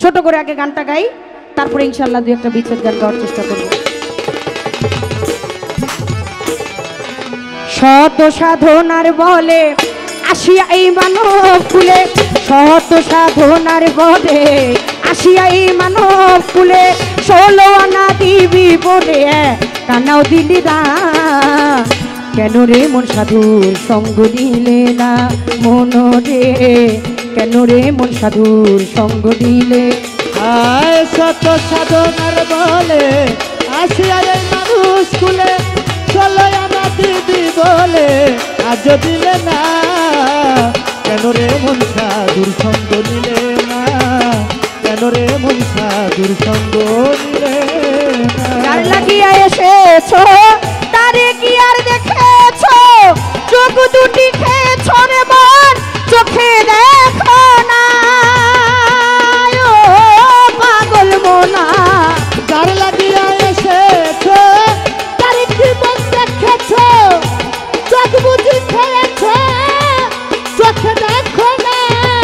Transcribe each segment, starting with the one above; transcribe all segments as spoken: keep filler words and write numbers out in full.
ছোট করে আগে গানটা গাই, তারপরে ইনশাল্লাহ দুই একটা বিচ্ছেদ গান গাওয়ার চেষ্টা করব। শত সাধনার বলে আসিয়া এই মানব কুলে, শত সাধনার বলে আসিয়া এই মানব কুলে, ষোলো আনা দিবি বলে কানাও দিলি না, কেন রে মন সাধুর সঙ্গ দিলে না, মন রে কেন রে মন সাধুর সঙ্গ দিলে। আয় শত সাধনার বলে আসিয়া এই মানুষ কুলে, ষোলো আনা দিবি বলে আজ দিলে না, কেন রে মন সাধুর সঙ্গ নিলে না, কেন রে মন সাধুর সঙ্গ নিলে না। যার লাগিয়া এসেছো তারে কি আর দেখেছো, চোখ দুটি খেয়েছো রে মন চোখে দেখো না, ও পাগল মোনা। যার লাগিয়া এসেছো তারে কি মন দেখেছো, চোখ বুঝি খেয়েছো চোখে দেখো না।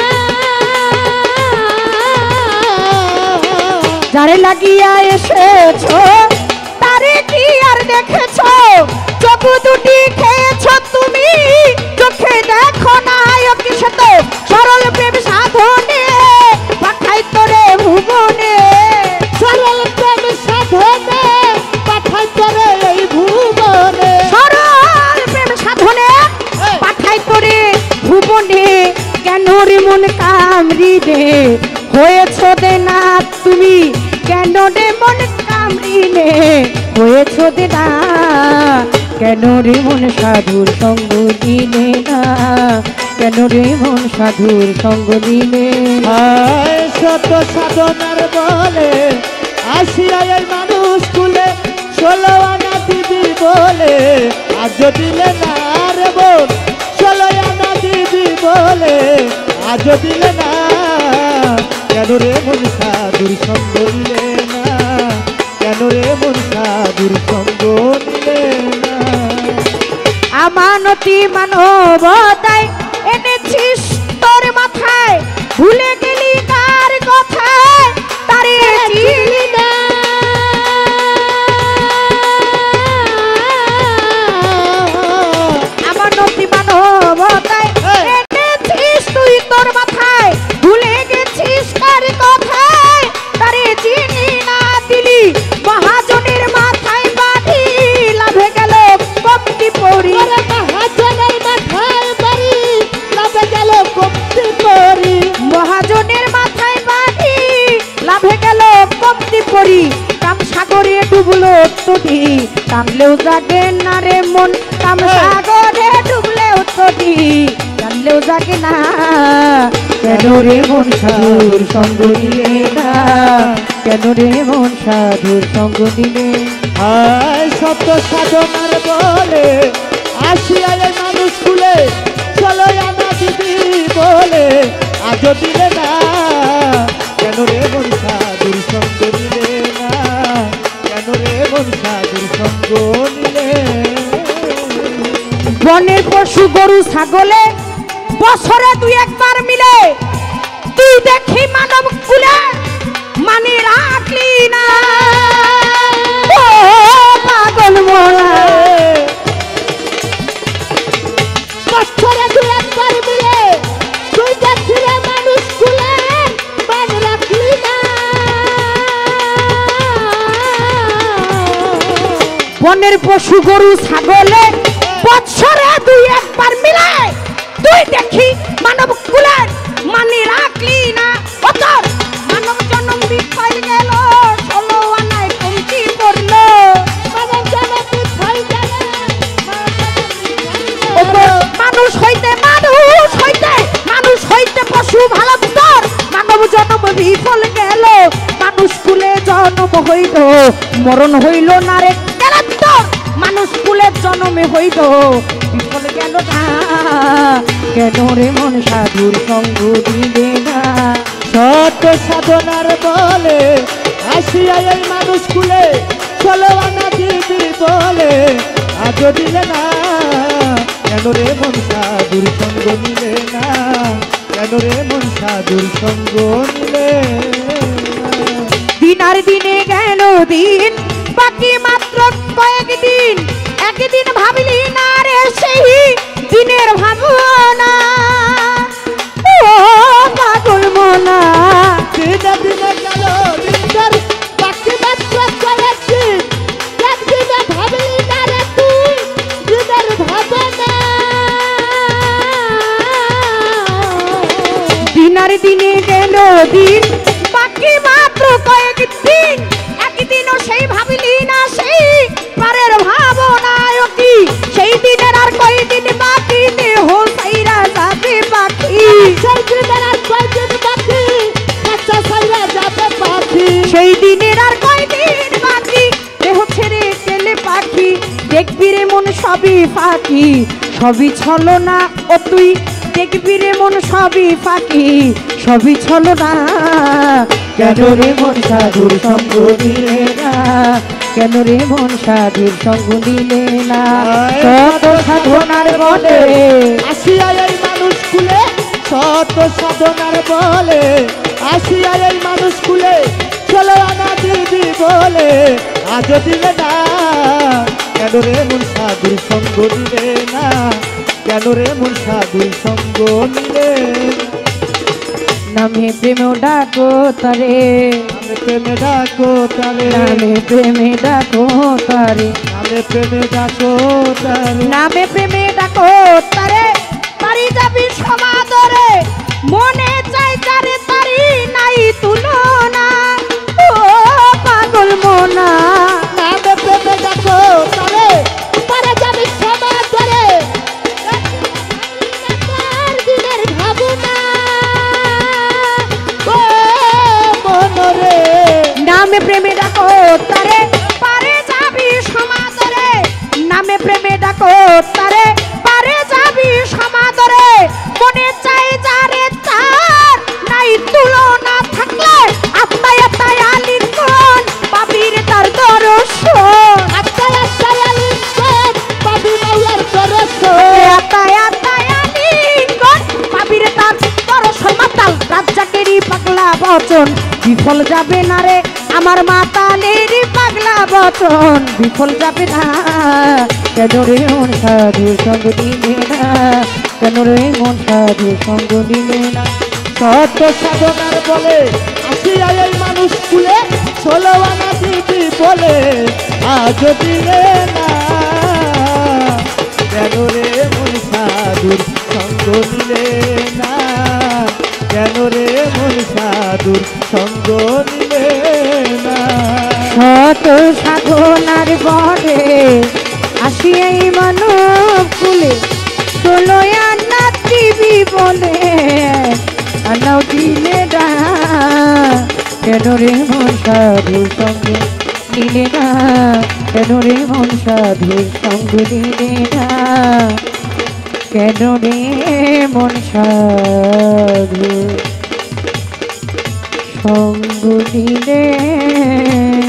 যারে লাগিয়া এসেছো তারে কি আর দেখেছো, চোখ দুটি খেয়েছো তুমি চোখে দেখো না, কিসে তো সরল প্রেম সাধনে পাঠাই তোরে ভুবনে, সরল প্রেম সাধনে পাঠাই তোরে এই ভুবনে, সরল প্রেম সাধনে পাঠাই তোরে ভুবনে, কেন রে মন কামড়ি দে হয়েছো দে না তুমি, কেন রে মন কামড়ি নে হয়েছো দে না, কেন রে মন সাধুর সঙ্গ দিলে না, কেন রে মন সাধুর সঙ্গ দিলে। আয় শত সাধনার বলে আসিয়া এই মানুষ কুলে, ষোলো আনা দিবি বলে আজ দিলে না রে বোন, ষোলো আনা দিবি বলে আজ দিলে না, কেন রে মন সাধুর সঙ্গ নিলে না, কেন রে মন সাধুর সঙ্গ নিলে না। আমানতি মানবতায় এনেছিস তোর মাথায়, ভুলে গেলি কার কথায় তারে চিনি না, আমানতি মানবতায় এনেছিস তুই তোর মাথায়, ভুলে গেছিস কার কথায় তারে চিনি না, দিলি মহাজনের মাথায় বাড়ি লাভে গেল কমতি পড়ি, মহাজনের মাথায় বাড়ি লাভে গেল কমতি পড়ি, মহাজনের মাথায় বাড়ি লাভে গেল কমতি পড়ি, কাম সাগরে ডুবলো তোটি টানলেও জাগে না রে মন, কাম সাগরে ডুবলেও তোটি টানলেও জাগে না, কেন রে মন সাধুর সঙ্গ দিলে না, কেন রে মন সাধুর সঙ্গ দিলে। আয় শত সাধনার বলে আসিয়া এই মানুষ কুলে, ষোলো আনা দিবি বলে আজ দিলে না, কেন রে মন সাধুর সঙ্গ নিলে না, কেন রে মন সাধুর সঙ্গ নিলে। বনের পশু গরু ছাগলে বছরে দুই একবার মিলে, তুই দেখি মানব কুলে মানে রাখলি না, ও পাগল মোলা। বছরে দুই একবার মিলে তুই দেখি রে মানুষ কুলে মান রাখলি না। বনের পশু গরু ছাগলে বছরে দুই একবার মিলে, তুই দেখি মানব কুলে মানে রাখলি না, অতর মানব জন্ম বিফল গেল, ষোলো আনায় কমতি পড়লো, মানব জন্ম বিফল গেল, মানুষ হইতে মানুষ হইতে মানুষ হইতে পশু ভালো তোর, মানব জন্ম বিফল গেল, মানুষ কুলে জন্ম হইল মরণ হইল না রে, কেন তোর মানুষ কুলে জন্মে হইল বিফল গেল না, কেন রে মন সাধুর সঙ্গ দিলে না। শত সাধনার বলে আসিয়া এই মানুষ কুলে, ষোলো আনা দিবি বলে আজ দিলে না, কেন রে মন সাধুর সঙ্গ নিলে না, কেন রে মন সাধুর সঙ্গ নিলে আর দিনে গেল দিন বাকি মাত্র কয়েকদিন একদিন ভাবলি না রে সেই দিনের ভাবনা ও পাগল মনা দিনে দিনে গেল দিনটার বাকি মাত্র কয়েকদিন একদিনে ভাবলি না রে তুই দিনের ভাবনা দিন আর দিনে গেল দিন বাকি মাত্র কয়েকদিন একদিনও সেই ভাবলি না সেই পারের ভাবনায় কি সেই দিনের আর কয়দিন বাকি দেহ সাইরা যাবে পাখি সেই দিনের আর কয়দিন বাকি কাঁচা সাইরা যাবে পাখি সেই দিনের আর কয়দিন বাকি দেহ ছেড়ে গেলে পাখি দেখবি রে মন সবই ফাঁকি সবই ছলনা ও তুই দেখবি রে মন সবই ফাঁকি সবই ছলনা কেন রে মন সাধুর সঙ্গ দিলে না কেন রে মন সাধুর সঙ্গ দিলে না কত সাধনার বলে আসিয়া এই মানুষ কুলে শত সাধনার বলে আসিয়া এই মানুষ কুলে চলো আনা দিবি বলে আজ দিলে না কেন রে মন সাধুর সঙ্গ দিলে না কেন রে মন সাধুর সঙ্গ নিলে নামে প্রেম ডাকো তারে আমি প্রেমে ডাকো তারে নামে প্রেমে ডাকো তারে আমি প্রেমে ডাকো তারে নামে প্রেমে ডাকো তারে তারি যাবি সমাদরে মনে চাই তারে তারি নাই তুলনা ও পাগল মনা নামে প্রেমে ডাকো তারে তারে যাবি সমাদরে তার দিনের ভাবনা ও মনরে নামে প্রেমে ডাকো তারে পারে যাবি সমাদরে নামে প্রেমে ডাকো তারে পারে যাবি সমাদরে মনে চাই যারে তার নাই তুলনা থাকলে আত্মায় আত্মায় আলিঙ্গন পাবির তার দর্শন আত্মায় আত্মায় আলিঙ্গন পাবি মাওলার দর্শন আত্মায় আত্মায় আলিঙ্গন পাবির তার দর্শন মাতাল রাজ্জাকেরই পাগলা বচন বিফল যাবে না রে আমার মাতালের পাগলা বচন বিফল যাবে না কেন রে মন সাধু সঙ্গ দিলে না কেন রে মন সাধু সঙ্গ দিলে না শত সাধনার বলে আসিয়া এই মানুষ কুলে ষোলো আনা দিবি বলে আজ দিলে না কেন রে মন সাধুর সঙ্গ নিলে না কেন রে মন সাধুর সঙ্গ নিলে না শত সাধনার বরে আসিয়াই মানব কুলে ষোলো আনা দিবি বলে আনাও দিলে না কেন রে মন সাধু সঙ্গ দিলে না কেন রে মন সাধু সঙ্গ দিলে না কেন রে মন সাধু সঙ্গ দিলে